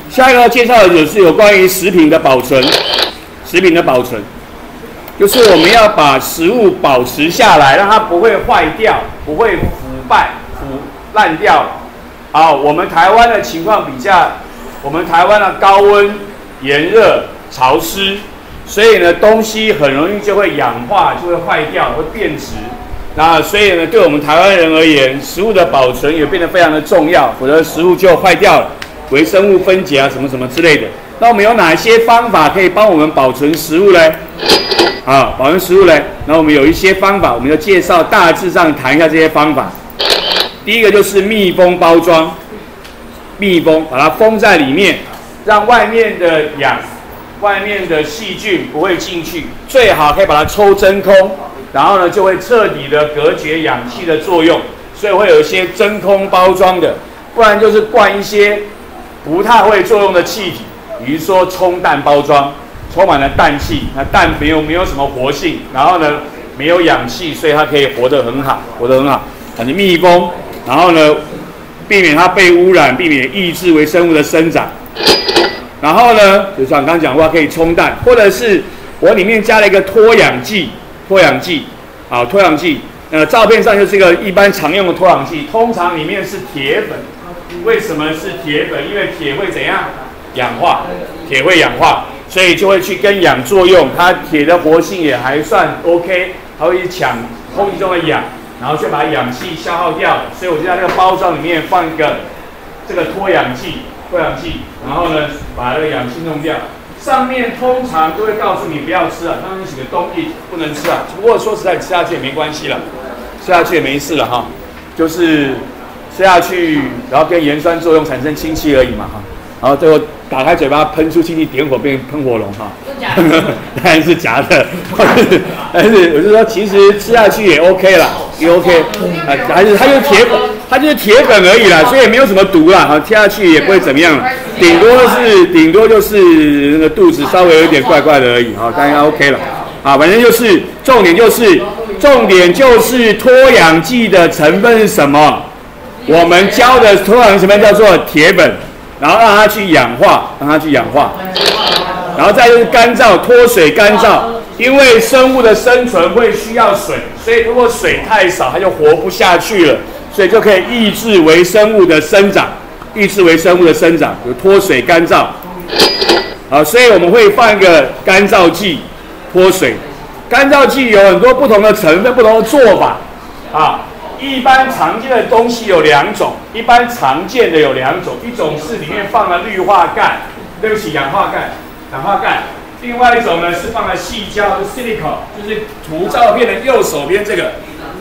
下一个介绍的就是有关于食品的保存，食品的保存。就是我们要把食物保持下来，让它不会坏掉，不会腐败、烂掉。好，我们台湾的情况比较，我们台湾的高温、炎热、潮湿，所以呢，东西很容易就会氧化，就会坏掉，会变质。那所以呢，对我们台湾人而言，食物的保存也变得非常的重要，否则食物就坏掉了，微生物分解啊，什么什么之类的。那我们有哪些方法可以帮我们保存食物呢？啊，保存食物呢，然后我们有一些方法，我们就介绍，大致上谈一下这些方法。第一个就是密封包装，密封，把它封在里面，让外面的氧、外面的细菌不会进去，最好可以把它抽真空，然后呢就会彻底的隔绝氧气的作用，所以会有一些真空包装的，不然就是灌一些不太会作用的气体，比如说冲氮包装。充满了氮气，那氮没有什么活性，然后呢没有氧气，所以它可以活得很好，反正密封，然后呢避免它被污染，避免抑制微生物的生长。然后呢，就像刚刚讲过，可以冲氮，或者是我里面加了一个脱氧剂，脱氧剂，照片上就是一个一般常用的脱氧剂，通常里面是铁粉。为什么是铁粉？因为铁会怎样？氧化，铁会氧化。所以就会去跟氧作用，它铁的活性也还算 OK， 它会去抢空气中的氧，然后就把氧气消耗掉了。所以我就在这个包装里面放一个这个脱氧剂，然后呢把那个氧气弄掉。上面通常都会告诉你不要吃啊，上面写个don't eat，不能吃啊。不过说实在，吃下去也没关系了，吃下去也没事了哈，就是吃下去，然后跟盐酸作用产生氢气而已嘛哈。然后最后打开嘴巴喷出气体，点火变成喷火龙哈，当然是假的，但是我就说其实吃下去也 OK 啦，也 OK， 还是它就是铁粉而已啦，所以也没有什么毒啦，吃下去也不会怎么样了，顶多就是那个肚子稍微有点怪怪的而已哈，当然 OK 了，啊，反正就是重点就是脱氧剂的成分是什么？我们教的脱氧成分叫做铁粉。然后让它去氧化，然后再就是干燥，脱水干燥。因为生物的生存会需要水，所以如果水太少，它就活不下去了，所以就可以抑制微生物的生长，有脱水干燥。好，所以我们会放一个干燥剂，脱水。干燥剂有很多不同的成分，不同的做法啊。一般常见的东西有两种，一种是里面放了氯化钙，氧化钙，另外一种呢是放了矽胶 ，silica， 就是图照片的右手边这个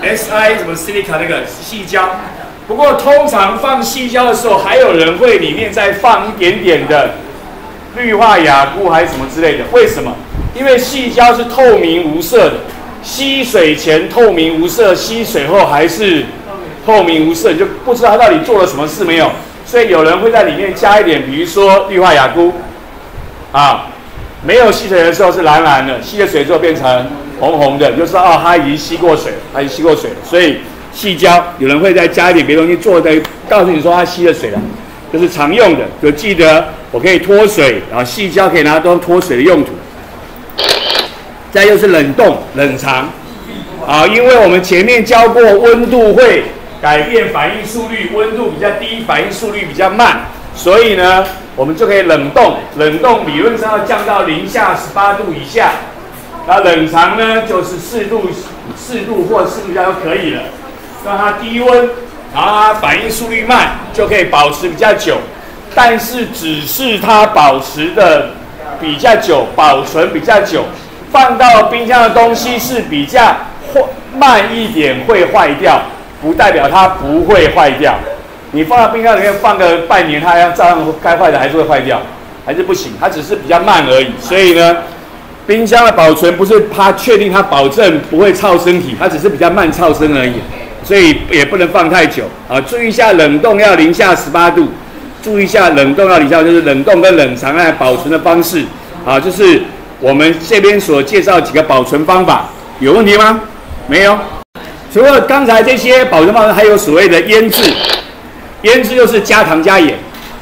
SI 什么 silica 那个矽胶。不过通常放矽胶的时候，还有人会里面再放一点点的氯化亚钴还是什么之类的。为什么？因为矽胶是透明无色的。吸水前透明无色，吸水后还是透明无色，你就不知道它到底做了什么事没有。所以有人会在里面加一点，比如说氯化亚钴，啊，没有吸水的时候是蓝蓝的，吸了水之后变成红红的，你就知道哦，它已经吸过水了，所以矽胶有人会再加一点别的东西做的，告诉你说它吸了水了，这是常用的，就记得我可以脱水，然后矽胶可以拿来当脱水的用途。再就是冷冻、冷藏，啊，因为我们前面教过，温度会改变反应速率，温度比较低，反应速率比较慢，所以呢，我们就可以冷冻。冷冻理论上要降到零下18度以下，那冷藏呢就是4度或4度以下就可以了，让它低温，然后它反应速率慢，就可以保持比较久。但是只是它保持的比较久，保存比较久。放到冰箱的东西是比较慢一点会坏掉，不代表它不会坏掉。你放到冰箱里面放个半年，它照样该坏的还是会坏掉，还是不行，它只是比较慢而已。所以呢，冰箱的保存不是它确定它保证不会臭身体，它只是比较慢臭身而已，所以也不能放太久啊。注意一下冷冻要零下18度，就是冷冻跟冷藏来保存的方式啊，就是我们这边所介绍几个保存方法，有问题吗？没有。除了刚才这些保存方式，还有所谓的腌制。腌制就是加糖加盐，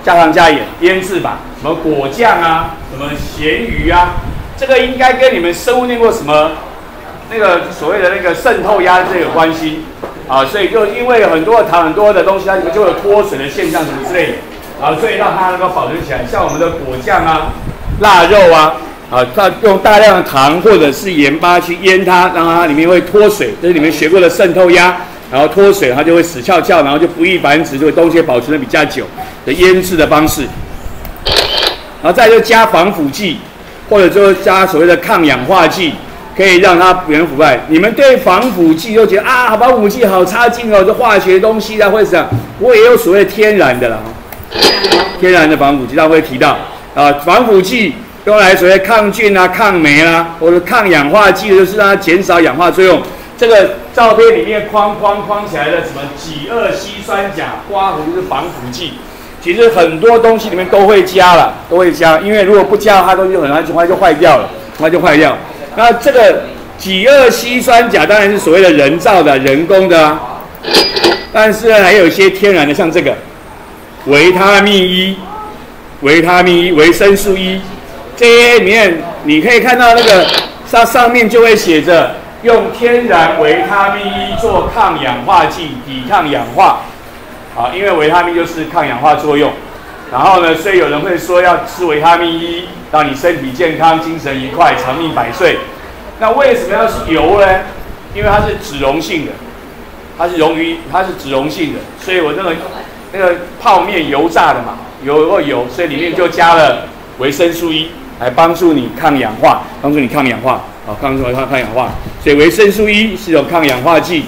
加糖加盐腌制法，什么果酱啊，什么咸鱼啊，这个应该跟你们生物念过什么那个所谓的那个渗透压这有关系啊，所以就因为有很多的糖很多的东西，它里面就有脱水的现象什么之类的啊，所以让它能够保存起来。像我们的果酱啊、腊肉啊。它用大量的糖或者是盐巴去腌它，让它里面会脱水，这是你们学过的渗透压，然后脱水它就会死翘翘，然后就不易繁殖，这个东西保存的比较久的腌制的方式。然后再就加防腐剂，或者就加所谓的抗氧化剂，可以让它免腐败。你们对防腐剂都觉得啊，防腐剂好差劲哦，这化学东西啊，或者怎样？不过也有所谓天然的啦，天然的防腐剂，它会提到防腐剂。用来所谓抗菌啊、抗霉啦，或者抗氧化剂，就是让它减少氧化作用。这个照片里面框起来的什么己二烯酸钾，刮胡就是防腐剂。其实很多东西里面都会加了，都会加，因为如果不加，它东西很快就坏掉了，很快就坏掉。那这个己二烯酸钾当然是所谓的人造的、人工的啊，但是呢，还有一些天然的，像这个维他命 E、维生素 E。这些里面你可以看到那个上面就会写着用天然维他命 E 做抗氧化剂，抵抗氧化。因为维他命就是抗氧化作用。然后呢，所以有人会说要吃维他命 E， 让你身体健康、精神愉快、长命百岁。那为什么要是油呢？因为它是脂溶性的，它是脂溶性的，所以我那个泡面油炸的嘛，油，所以里面就加了维生素 E。来帮助你抗氧化，帮助抗氧化，所以维生素 E 是一种抗氧化剂，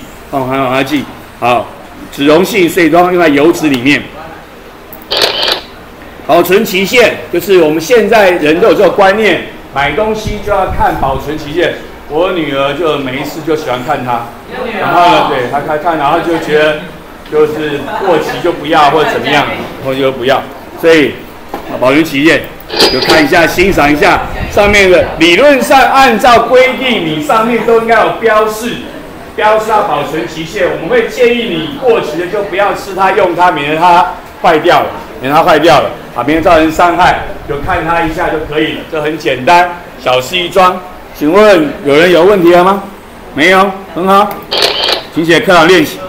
脂溶性，所以都用在油脂里面。保存期限就是我们现在人都有这个观念，买东西就要看保存期限。我女儿就每一次就喜欢看它，然后呢，对她看，然后就觉得就是过期就不要或者怎么样，或者就不要，所以保存期限。就看一下，欣赏一下上面的。理论上按照规定，你上面都应该有标示要保存期限。我们会建议你过期的就不要吃它、用它，免得它坏掉了，免得造成伤害。就看它一下就可以了，这很简单，小事一桩。请问有人有问题了吗？没有，很好，请写课堂练习。